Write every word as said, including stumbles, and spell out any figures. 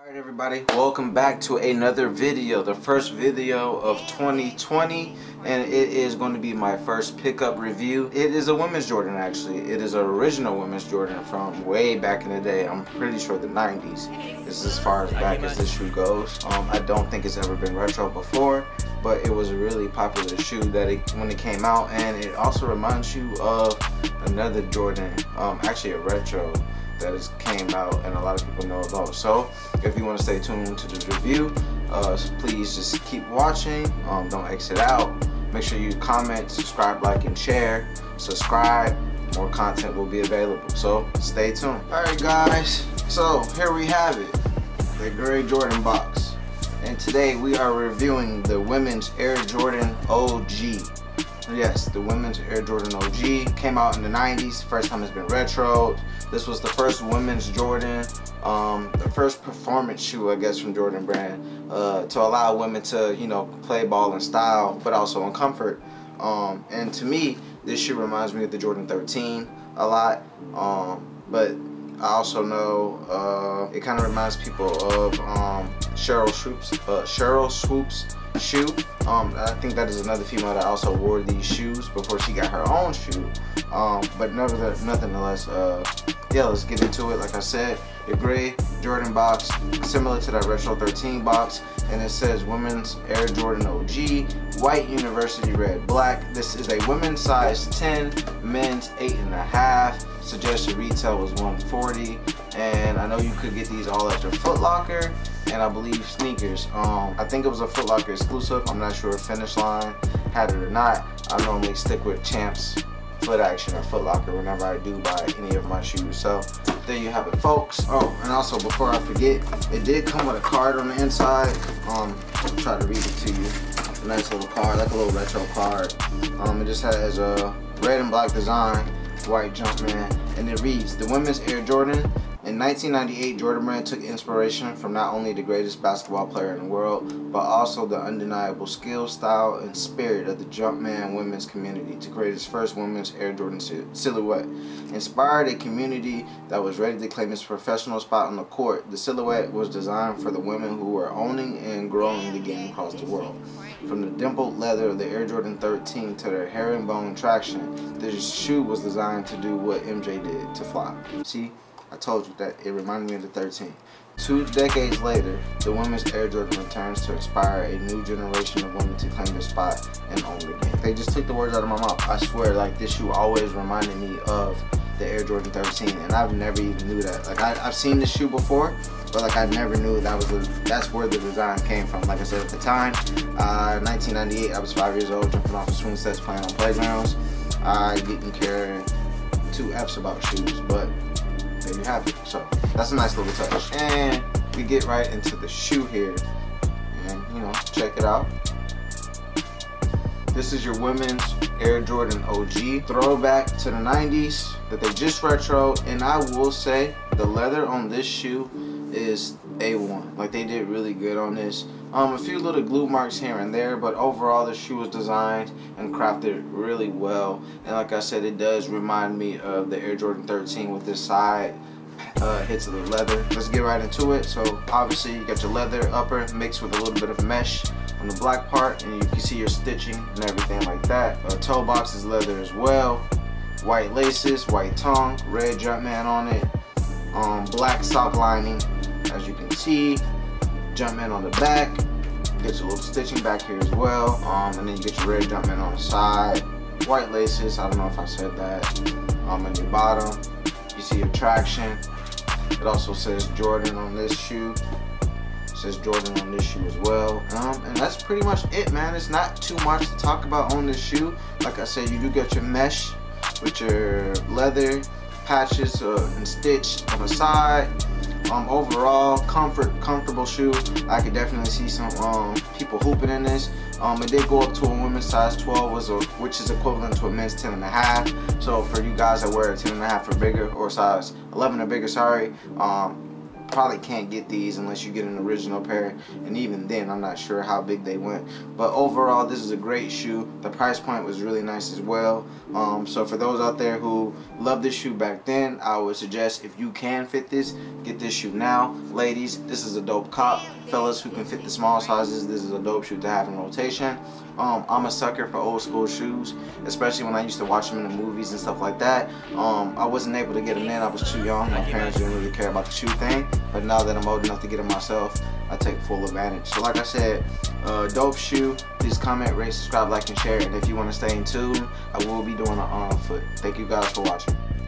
Alright everybody, welcome back to another video, the first video of twenty twenty, and it is going to be my first pickup review. It is a women's Jordan actually. It is an original women's Jordan from way back in the day. I'm pretty sure the nineties. This is as far as back as this shoe goes. Um, I don't think it's ever been retro before, but it was a really popular shoe that it, when it came out, and it also reminds you of another Jordan, um, actually a retro that has came out and a lot of people know about. So if you want to stay tuned to the review, uh, please just keep watching. Um, don't exit out. Make sure you comment, subscribe, like, and share. Subscribe. More content will be available. So stay tuned. All right, guys. So here we have it, the gray Jordan box. And today we are reviewing the women's Air Jordan O G. Yes, the women's Air Jordan O G came out in the nineties. First time it's been retro. This was the first women's Jordan, um, the first performance shoe, I guess, from Jordan brand, uh, to allow women to, you know, play ball in style, but also in comfort. Um, and to me, this shoe reminds me of the Jordan thirteen a lot. Um, but I also know uh, it kind of reminds people of um, Sheryl Swoopes, uh, Sheryl Swoopes shoe. Um, I think that is another female that also wore these shoes before she got her own shoe. Um, but nevertheless, nonetheless, uh, yeah, let's get into it. Like I said, the gray Jordan box, similar to that retro thirteen box, and it says women's Air Jordan O G, white university red black. This is a women's size ten, men's eight and a half. Suggested retail was one forty, and I know you could get these all at your Foot Locker, and I believe sneakers. Um, I think it was a Foot Locker exclusive. I'm not sure if Finish Line had it or not. I normally stick with Champs, Foot Action, or Foot Locker whenever I do buy any of my shoes. So there you have it, folks. Oh, and also before I forget, it did come with a card on the inside. Um, I'll try to read it to you. A nice little card, like a little retro card. Um, it just has a red and black design, white Jumpman, and it reads, the women's Air Jordan. In nineteen ninety-eight, Jordan brand took inspiration from not only the greatest basketball player in the world, but also the undeniable skill, style, and spirit of the Jumpman women's community to create its first women's Air Jordan silhouette. Inspired a community that was ready to claim its professional spot on the court, the silhouette was designed for the women who were owning and growing the game across the world. From the dimpled leather of the Air Jordan thirteen to their herringbone traction, this shoe was designed to do what M J did to fly. See? I told you that it reminded me of the thirteen. Two decades later, the women's Air Jordan returns to inspire a new generation of women to claim their spot and own the game. They just took the words out of my mouth. I swear, like, this shoe always reminded me of the Air Jordan thirteen, and I've never even knew that. Like, I, I've seen this shoe before, but like I never knew that was the, that's where the design came from. Like I said, at the time, uh, nineteen ninety-eight, I was five years old, jumping off of swing sets, playing on playgrounds. I didn't care two F's about shoes, but there you have it. So that's a nice little touch, and we get right into the shoe here, and you know, check it out. This is your women's Air Jordan O G, throwback to the nineties that they just retro, and I will say the leather on this shoe is A one. Like, they did really good on this. Um, a few little glue marks here and there, but overall the shoe was designed and crafted really well. And like I said, it does remind me of the Air Jordan thirteen with this side uh, hits of the leather. Let's get right into it. So obviously you got your leather upper mixed with a little bit of mesh on the black part, and you can see your stitching and everything like that. Uh, toe box is leather as well. White laces, white tongue, red Jumpman on it. Um, black sock lining, as you can see. Jumpman on the back. Get your little stitching back here as well. Um, and then you get your red Jumpman on the side. White laces, I don't know if I said that. Um, at your bottom, you see your traction. It also says Jordan on this shoe. It says Jordan on this shoe as well. Um, and that's pretty much it, man. It's not too much to talk about on this shoe. Like I said, you do get your mesh with your leather patches uh, and stitched on the side. Um, overall, comfort, comfortable shoe. I could definitely see some um, people hooping in this. Um, it did go up to a women's size twelve, was a, which is equivalent to a men's ten and a half. So for you guys that wear a ten and a half or bigger, or size eleven or bigger, sorry, um, probably can't get these unless you get an original pair, and even then I'm not sure how big they went. But overall, this is a great shoe. The price point was really nice as well. Um, so for those out there who loved this shoe back then, I would suggest, if you can fit this, get this shoe now. Ladies, this is a dope cop. Fellas who can fit the small sizes, this is a dope shoe to have in rotation. Um, I'm a sucker for old school shoes, especially when I used to watch them in the movies and stuff like that. Um, I wasn't able to get them then, I was too young. My parents didn't really care about the shoe thing. But now that I'm old enough to get them myself, I take full advantage. So like I said, uh, dope shoe. Please comment, rate, subscribe, like, and share. And if you want to stay in tune, I will be doing an on foot. Thank you guys for watching.